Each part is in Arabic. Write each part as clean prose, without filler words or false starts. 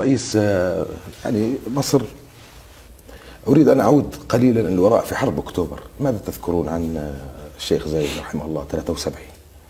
رئيس يعني مصر، أريد أن أعود قليلا للوراء في حرب أكتوبر. ماذا تذكرون عن الشيخ زايد رحمه الله 73؟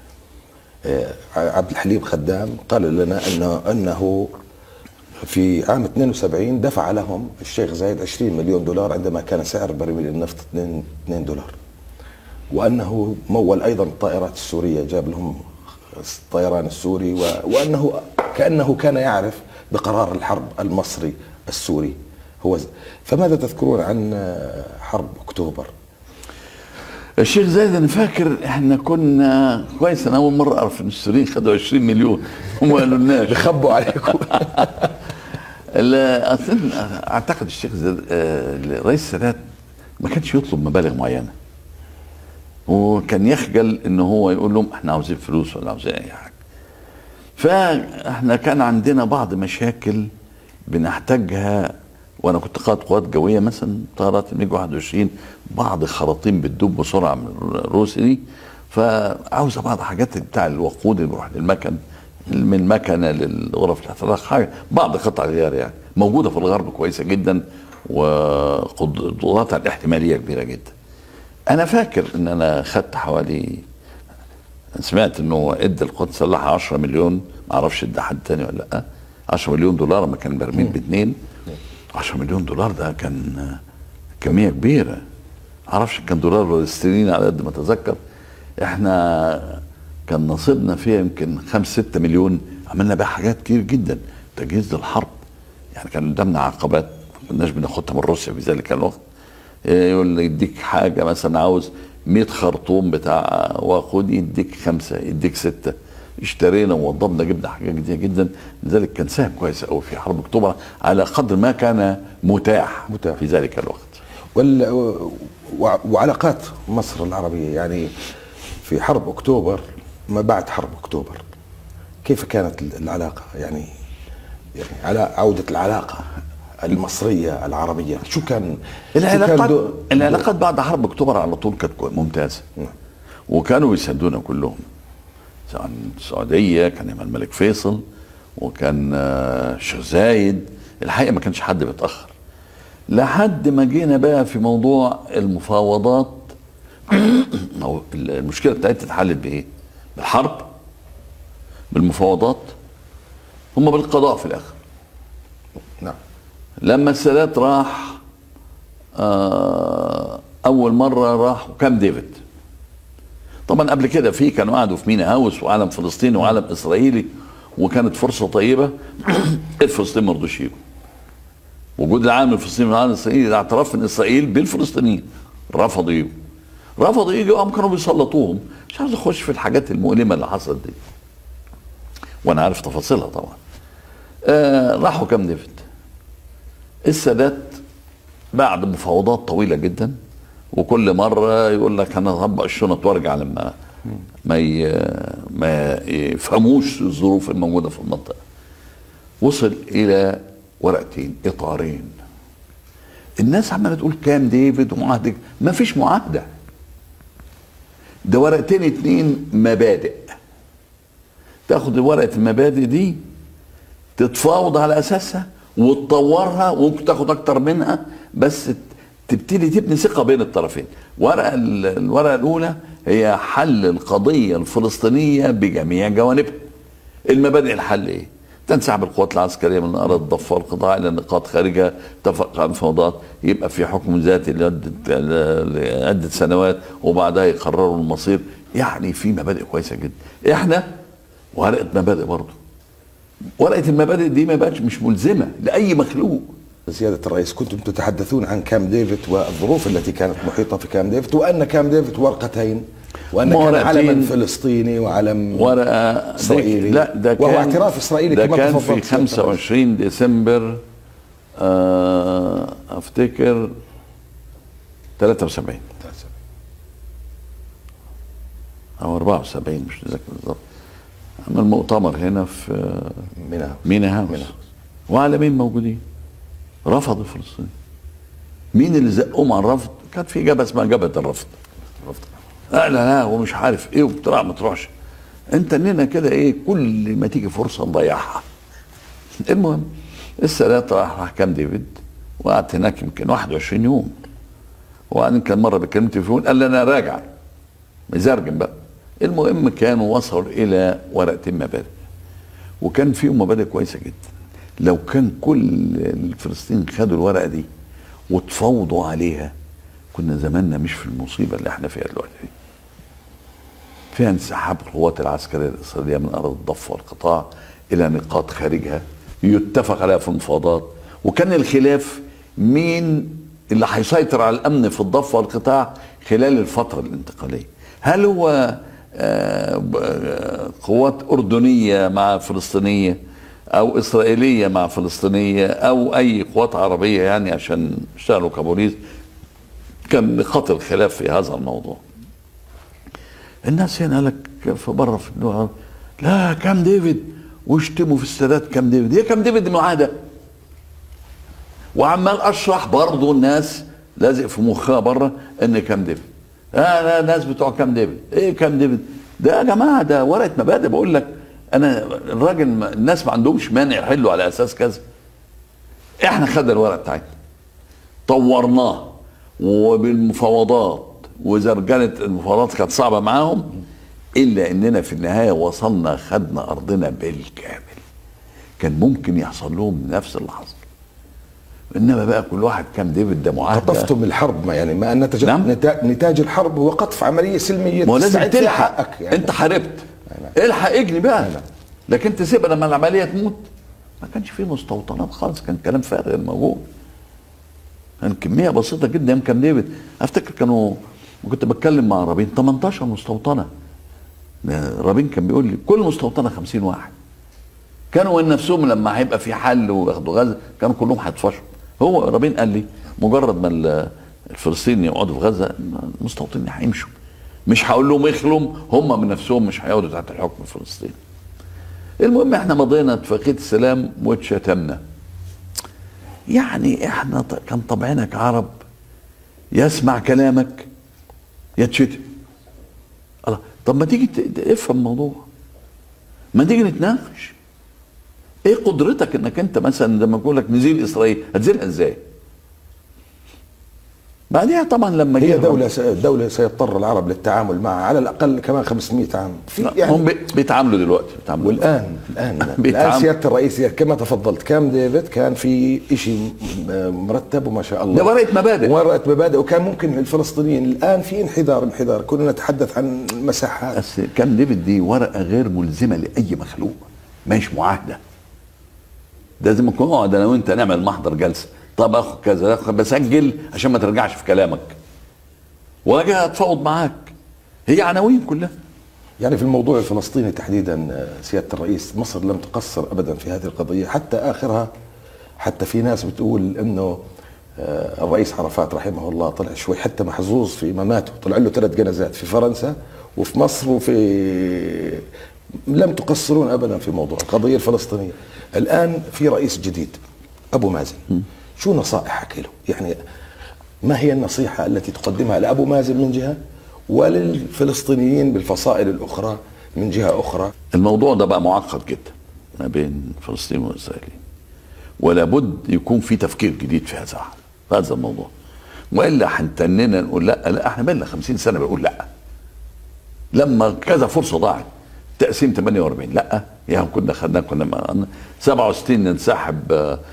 عبد الحليم خدام قال لنا أنه في عام 72 دفع لهم الشيخ زايد 20 مليون دولار عندما كان سعر برميل النفط 2 دولار، وأنه مول أيضا الطائرات السورية، جاب لهم الطيران السوري، وأنه كأنه كان يعرف بقرار الحرب المصري السوري. فماذا تذكرون عن حرب أكتوبر؟ الشيخ زايد انا فاكر احنا كنا كويس، انا اول مره اعرف ان السوريين خدوا 20 مليون هم قالوا لناش بيخبوا عليكم. اعتقد الشيخ زايد رئيس السادات ما كانش يطلب مبالغ معينه، وكان يخجل ان هو يقول لهم احنا عاوزين فلوس ولا عاوزين اي حاجه. فاحنا كان عندنا بعض مشاكل بنحتاجها، وانا كنت قائد قوات جويه مثلا، طيارات الميج 21 بعض خراطيم بتدوب بسرعه من الروسي دي، فعاوزه بعض حاجات بتاع الوقود اللي بيروح للمكن، من مكنه للغرف الاحتراق، حاجه بعض قطع غيار يعني موجوده في الغرب كويسه جدا، وقدراتها الاحتماليه كبيره جدا. انا فاكر ان انا خدت حوالي، سمعت انه ادى القوات المسلحه 10 مليون، ما اعرفش ادى حد تاني ولا لا، 10 مليون دولار لما كان برميل باثنين. 10 مليون دولار ده كان كميه كبيره، ما اعرفش كان دولار ولا استرليني على قد ما اتذكر. احنا كان نصيبنا فيها يمكن 5-6 مليون، عملنا بقى حاجات كتير جدا تجهيز للحرب. يعني كان قدامنا عقبات ما كناش بناخدها من روسيا في ذلك الوقت. يقول يديك حاجه مثلا عاوز 100 خرطوم بتاع وقود، يديك 5 يديك 6. اشترينا ووضبنا جبنا حاجات كتير جدا، لذلك كان ساهم كويس قوي في حرب اكتوبر على قدر ما كان متاح في ذلك الوقت. وعلاقات مصر العربيه يعني في حرب اكتوبر، ما بعد حرب اكتوبر كيف كانت العلاقه؟ يعني على عوده العلاقه المصريه العربيه، شو كان العلاقات بعد حرب اكتوبر على طول كانت ممتازه، وكانوا يساندونا كلهم، سواء السعوديه كان إمام الملك فيصل، وكان الشيخ زايد. الحقيقه ما كانش حد بيتاخر لحد ما جينا بقى في موضوع المفاوضات. او المشكله بتاعتها اتحلت بايه؟ بالحرب، بالمفاوضات، هم بالقضاء في الاخر. نعم. لما السادات راح اول مره راح كامب ديفيد. طبعا قبل كده كانوا قعدوا في مينا هاوس وعالم فلسطيني وعالم اسرائيلي، وكانت فرصه طيبه. الفلسطينيين ما رضوش يجوا. وجود العالم الفلسطيني والعالم الاسرائيلي ده اعتراف من اسرائيل بالفلسطينيين، رفضوا يجوا. قام كانوا بيسلطوهم. مش عايز اخش في الحاجات المؤلمه اللي حصلت دي، وانا عارف تفاصيلها طبعا. راحوا كامب ديفيد. السادات بعد مفاوضات طويله جدا، وكل مره يقول لك انا هطبق الشنط وارجع لما ما يفهموش الظروف الموجوده في المنطقه. وصل الى ورقتين، اطارين. الناس عماله تقول كام ديفيد ومعاهده، ما فيش معاهده، ده ورقتين 2 مبادئ. تاخد ورقه المبادئ دي تتفاوض على اساسها وتطورها، وممكن تاخد اكتر منها، بس تبتدي تبني ثقه بين الطرفين. الورقه الاولى هي حل القضيه الفلسطينيه بجميع جوانبها. المبادئ الحل ايه؟ تنسحب القوات العسكريه من ارض الضفه والقطاع الى نقاط خارجها، اتفق على مفاوضات، يبقى في حكم ذاتي لعده سنوات، وبعدها يقرروا المصير. يعني في مبادئ كويسه جدا. احنا ورقه مبادئ برضه. ورقه المبادئ دي ما بقتش مش ملزمه لاي مخلوق. سيادة الرئيس، كنتم تتحدثون عن كامب ديفيد والظروف التي كانت محيطة في كامب ديفيد، وأن كامب ديفيد ورقتين، وأن كان علم فلسطيني وعلم ورقة إسرائيلي. لا، ده وهو كان اعتراف إسرائيلي ده كما كان تفضلت في 25 ديسمبر أفتكر 73 أو 74، مش متذكر بالظبط. عمل مؤتمر هنا في مينا هاوس، وعالمين موجودين. رفض الفلسطيني. مين اللي زقهم على الرفض؟ كان في جبهه اسمها جبهه الرفض. لا ومش عارف ايه وبتاع، ما تروحش انت. اننا كده ايه، كل ما تيجي فرصه نضيعها. المهم السادات راح كامب ديفيد وقعدت هناك يمكن 21 يوم. وبعدين كان مره بكلمني تليفون قال لي انا راجع مزرجم بقى. المهم كانوا وصلوا الى ورقتين مبادئ، وكان فيهم مبادئ كويسه جدا. لو كان كل الفلسطينيين خدوا الورقه دي وتفاوضوا عليها كنا زماننا مش في المصيبه اللي احنا فيها دلوقتي دي. فيها انسحاب القوات العسكريه الاسرائيليه من ارض الضفه والقطاع الى نقاط خارجها يتفق عليها في المفاوضات، وكان الخلاف مين اللي هيسيطر على الامن في الضفه والقطاع خلال الفتره الانتقاليه. هل هو قوات اردنيه مع فلسطينيه، او اسرائيليه مع فلسطينيه، او اي قوات عربيه يعني عشان يشتغلوا كبوليس؟ كان نقاط الخلاف في هذا الموضوع. الناس هنا قال لك في بره في الدول لا كام ديفيد، واشتموا في السادات كام ديفيد. هي كام ديفيد معاهده، وعمال اشرح برضه الناس لازق في مخها بره ان كام ديفيد. لا الناس بتوع كام ديفيد، ايه كام ديفيد ده يا جماعه؟ ده ورقه مبادئ. بقول لك انا الراجل الناس ما عندهمش مانع يحلوا على اساس كذا. احنا خدنا الورقه بتاعتنا طورناه وبالمفاوضات، وزرجنه المفاوضات كانت صعبه معاهم، الا اننا في النهايه وصلنا خدنا ارضنا بالكامل. كان ممكن يحصل لهم نفس اللي حصل، انما بقى كل واحد كام ديفيد ده معاهده. قطفتم الحرب، ما يعني ما نتج نعم؟ نتاج الحرب هو قطف عمليه سلميه. ما لازم تلحق يعني. انت حاربت الحق اجني بقى. لكن تسيبها لما العمليه تموت. ما كانش فيه مستوطنات خالص، كان كلام فارغ موجود. كان كميه بسيطه جدا. يمكن كام ديفيد افتكر كانوا، كنت بتكلم مع رابين 18 مستوطنه. رابين كان بيقول لي كل مستوطنه 50 واحد. كانوا من نفسهم لما هيبقى في حل وياخدوا غزه كانوا كلهم هيتفشوا. هو رابين قال لي مجرد ما الفلسطينيين يقعدوا في غزه المستوطنين هيمشوا، مش هقول لهم اخلوا، هم من نفسهم مش هيقعدوا تحت الحكم الفلسطيني. المهم احنا مضينا اتفاقيه السلام واتشتمنا. يعني احنا كان طبعنا كعرب يسمع كلامك يتشتم. الله، طب ما تيجي افهم الموضوع، ما تيجي نتناقش. ايه قدرتك انك انت مثلا لما اقول لك نزيل اسرائيل هتزيلها ازاي؟ بعدها طبعا لما هي دولة سيضطر العرب للتعامل معها على الاقل كمان 500 عام. في يعني هم بيتعاملوا دلوقتي والان سيادة الرئيس كما تفضلت كام ديفيد كان في شيء مرتب وما شاء الله. ده ورقة مبادئ وكان ممكن الفلسطينيين الان في انحدار. كنا نتحدث عن مساحات. بس كام ديفيد دي ورقة غير ملزمة لأي مخلوق، مش معاهدة. لازم نكون اقعد انا وانت نعمل محضر جلسه، طب اخد كذا بسجل عشان ما ترجعش في كلامك واجي اتفاوض معاك. هي عناوين كلها. يعني في الموضوع الفلسطيني تحديدا سياده الرئيس، مصر لم تقصر ابدا في هذه القضيه حتى اخرها. حتى في ناس بتقول انه الرئيس عرفات رحمه الله طلع شوي حتى محظوظ في مماته، طلع له 3 جنازات في فرنسا وفي مصر وفي لم تقصرون ابدا في موضوع القضيه الفلسطينيه. الان في رئيس جديد ابو مازن، شو نصائحك له؟ يعني ما هي النصيحه التي تقدمها لابو مازن من جهه وللفلسطينيين بالفصائل الاخرى من جهه اخرى؟ الموضوع ده بقى معقد جدا ما بين فلسطين واسرائيل، ولا بد يكون في تفكير جديد في هذا الموضوع، والا هنتننا نقول لا احنا بقى لنا 50 سنه بنقول لا. لما كذا فرصه ضاعت، تقسيم 48 لا، يعني كنا 67 ننسحب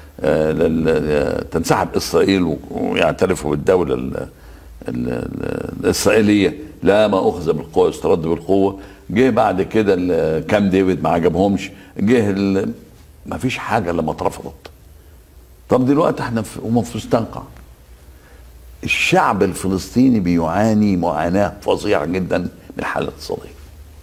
تنسحب اسرائيل ويعترفوا بالدوله الاسرائيليه، لا ما اخذ بالقوه يسترد بالقوه. جه بعد كده كام ديفيد ما عجبهمش، جه ما فيش حاجه لما اترفضت. طب دلوقتي احنا في مستنقع. الشعب الفلسطيني بيعاني معاناه فظيعه جدا من الحاله الاقتصاديه.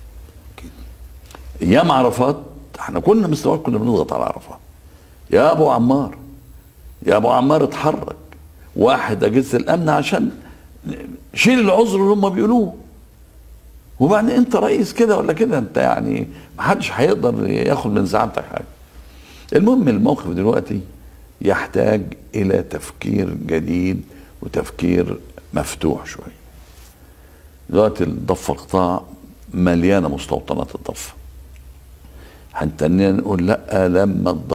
ايام عرفات احنا كنا مستوى كنا بنضغط على عرفات. يا ابو عمار اتحرك واحد اجهزه الامن عشان شيل العذر اللي هم بيقولوه. وبعدين انت رئيس كده ولا كده، انت يعني ما حدش هيقدر ياخد من زعامتك حاجه. المهم الموقف دلوقتي يحتاج الى تفكير جديد وتفكير مفتوح شويه. دلوقتي الضفه القطاع مليانه مستوطنات الضفه. هنتنين نقول لا لما